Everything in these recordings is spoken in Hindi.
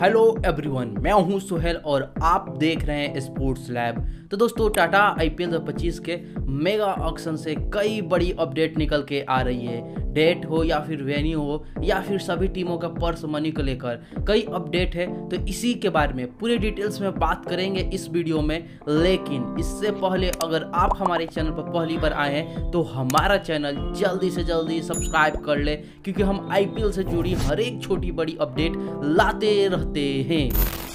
हेलो एवरीवन, मैं हूं सुहेल और आप देख रहे हैं स्पोर्ट्स लैब। तो दोस्तों, टाटा आईपीएल 2025 के मेगा ऑक्शन से कई बड़ी अपडेट निकल के आ रही है। डेट हो या फिर वेन्यू हो या फिर सभी टीमों का पर्स मनी को लेकर कई अपडेट है। तो इसी के बारे में पूरे डिटेल्स में बात करेंगे इस वीडियो में। लेकिन इससे पहले अगर आप हमारे चैनल पर पहली बार आए हैं तो हमारा चैनल जल्दी से जल्दी सब्सक्राइब कर ले, क्योंकि हम आईपीएल से जुड़ी हर एक छोटी बड़ी अपडेट लाते रहते हैं।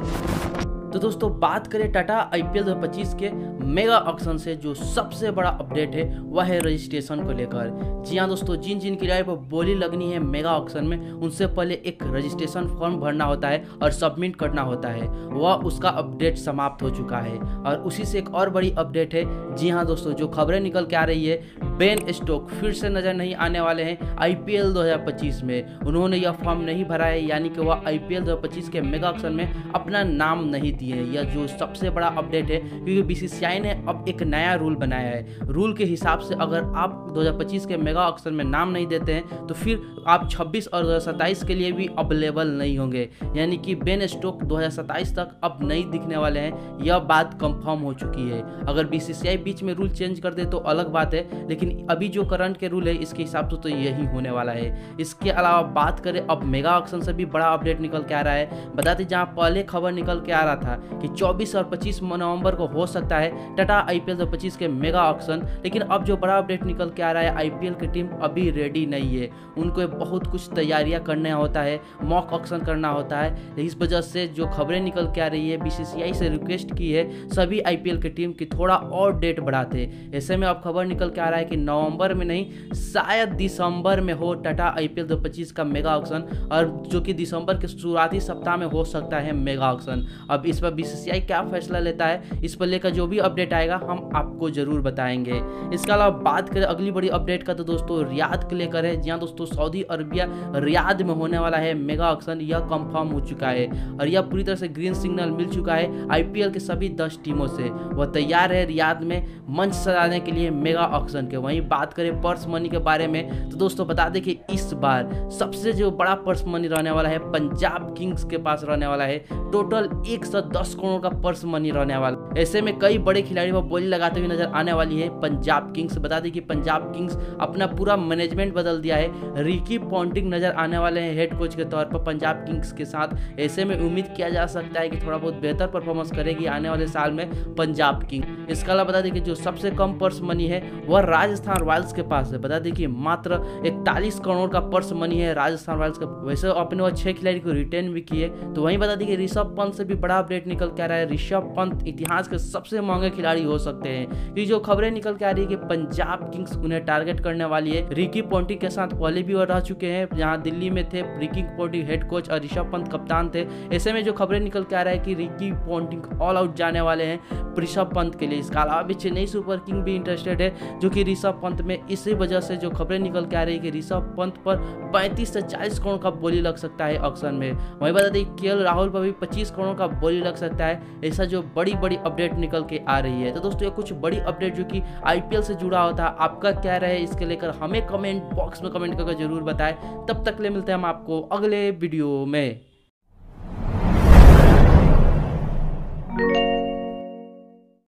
तो दोस्तों, बात करें टाटा आईपीएल 2025 के मेगा ऑक्शन से जो सबसे बड़ा अपडेट है वह है रजिस्ट्रेशन को लेकर। जी हाँ दोस्तों, जिन जिन किराए पर बोली लगनी है मेगा ऑक्शन में, उनसे पहले एक रजिस्ट्रेशन फॉर्म भरना होता है और सबमिट करना होता है। वह उसका अपडेट समाप्त हो चुका है। और उसी से एक और बड़ी अपडेट है। जी हाँ दोस्तों, जो खबरें निकल के आ रही है, बेन स्टोक फिर से नजर नहीं आने वाले हैं आईपीएल 2025 में। उन्होंने यह फॉर्म नहीं भरा है, यानी कि वह आईपीएल 2025 के मेगा ऑक्शन में अपना नाम नहीं दिए हैं। यह जो सबसे बड़ा अपडेट है, क्योंकि बीसीसीआई ने अब एक नया रूल बनाया है। रूल के हिसाब से अगर आप 2025 के मेगा ऑक्शन में नाम नहीं देते हैं तो फिर आप 26 और 2027 के लिए भी अवेलेबल नहीं होंगे। यानी कि बेन स्टोक 2027 तक अब नहीं दिखने वाले हैं। यह बात कंफर्म हो चुकी है। अगर बीसीसीआई बीच में रूल चेंज कर दे तो अलग बात है, लेकिन अभी जो करंट के रूल है इसके हिसाब से तो यही होने वाला है। इसके अलावा बात करें अब मेगा ऑक्शन से भी बड़ा अपडेट निकल के आ रहा है। बताते जहां पहले खबर निकल के आ रहा था कि 24 और 25 नवंबर को हो सकता है टाटा आईपीएल 2025 के मेगा ऑक्शन, लेकिन अब जो बड़ा अपडेट निकल के आ रहा है, आईपीएल की टीम अभी रेडी नहीं है। उनको बहुत कुछ तैयारियां करना होता है, मॉक ऑक्शन करना होता है। इस वजह से जो खबरें निकल के आ रही है, बीसीसीआई से रिक्वेस्ट की है सभी आईपीएल की टीम की थोड़ा और डेट बढ़ाते। ऐसे में अब खबर निकल के आ रहा है कि नवंबर में नहीं, शायद दिसंबर में हो टाटा आईपीएल 2025 का मेगा ऑक्शन, और जो कि दिसंबर के शुरुआती सप्ताह में हो सकता है मेगा ऑक्शन। अब इस पर बीसीसीआई क्या फैसला लेता है, इस पर लेकर जो भी अपडेट आएगा हम आपको जरूर बताएंगे। इसके अलावा बात करें अगली बड़ी अपडेट का, तो दोस्तों रियाद के लेकर है। जहां दोस्तों सऊदी अरबिया रियाद में होने वाला है मेगा ऑक्शन, यह कंफर्म हो चुका है और यह पूरी तरह से ग्रीन सिग्नल मिल चुका है आईपीएल के सभी 10 टीमों से। वह तैयार है रियाद में मंच सजाने के लिए मेगा ऑक्शन के। वहीं बात करें पर्स मनी के बारे में, तो दोस्तों बता दें कि इस बार सबसे जो बड़ा पर्स मनी रहने वाला है पंजाब किंग्स के पास रहने वाला है। टोटल 110 करोड़ का पर्स मनी रहने वाला। ऐसे में कई बड़े खिलाड़ियों पर बोली लगाते हुए नजर आने वाली है पंजाब किंग्स। बता दें कि पंजाब किंग्स अपना पूरा मैनेजमेंट बदल दिया है। रिकी पॉन्टिंग नजर आने वाले हैं हेड कोच के तौर पर पंजाब किंग्स के साथ। ऐसे में उम्मीद किया जा सकता है कि थोड़ा बहुत बेहतर परफॉर्मेंस करेगी आने वाले साल में पंजाब किंग्स। इसके अलावा बता दें कि जो सबसे कम पर्स मनी है वह राजस्थान रॉयल्स के पास है। बता दें कि मात्र 41 करोड़ का पर्स मनी है राजस्थान रॉयल्स का। वैसे अपने वह 6 खिलाड़ी को रिटेन भी किए। तो वहीं बता दें कि ऋषभ पंत से भी बड़ा अपडेट निकल के आ रहा है। ऋषभ पंत इतिहास के सबसे महंगे खिलाड़ी हो सकते हैं, क्योंकि जो खबरें निकल के आ रही है कि पंजाब किंग्स उन्हें टारगेट करने वाली है। रिकी पॉन्टिंग के साथ पहले भी वो रह चुके हैं, जहां दिल्ली में थे रिकी पॉन्टिंग हेड कोच और ऋषभ पंत कप्तान थे। ऐसे में जो खबरें निकल के आ रहा है कि रिकी पॉन्टिंग ऑल आउट जाने वाले हैं ऋषभ पंत के लिए। इसके अलावा भी चेन्नई सुपर किंग भी इंटरेस्टेड है, जो कि ऋषभ पंत में। इसी वजह से जो खबरें निकल के आ रही है कि ऋषभ पंत पर 35 से 40 करोड़ का बोली लग सकता है ऑक्शन में। वहीं बता दें केएल राहुल पर भी 25 करोड़ का बोली लग सकता है। ऐसा जो बड़ी बड़ी अपडेट निकल के आ रही है। तो दोस्तों, ये कुछ बड़ी अपडेट जो कि आईपीएल से जुड़ा होता है। आपका क्या राय है इसके लेकर हमें कमेंट बॉक्स में कमेंट करके जरूर बताएं। तब तक ले मिलते हैं हम आपको अगले वीडियो में।